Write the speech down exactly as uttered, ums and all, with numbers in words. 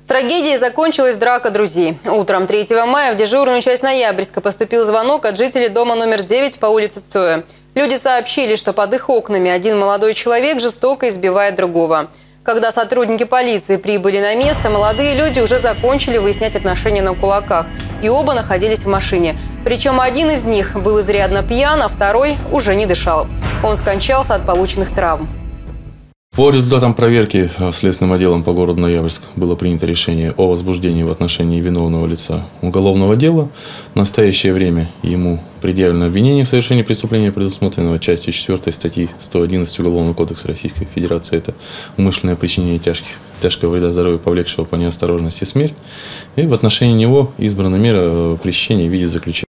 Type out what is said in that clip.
Трагедией закончилась драка друзей. Утром третьего мая в дежурную часть Ноябрьска поступил звонок от жителей дома номер девять по улице Цоя. Люди сообщили, что под их окнами один молодой человек жестоко избивает другого. Когда сотрудники полиции прибыли на место, молодые люди уже закончили выяснять отношения на кулаках. И оба находились в машине. Причем один из них был изрядно пьян, а второй уже не дышал. Он скончался от полученных травм. По результатам проверки Следственным отделом по городу Ноябрьск было принято решение о возбуждении в отношении виновного лица уголовного дела. В настоящее время ему предъявлено обвинение в совершении преступления, предусмотренного частью четвёртой статьи сто одиннадцать Уголовного кодекса Российской Федерации. Это умышленное причинение тяжких, тяжкого вреда здоровью, повлекшего по неосторожности смерть. И в отношении него избрана мера пресечения в виде заключения.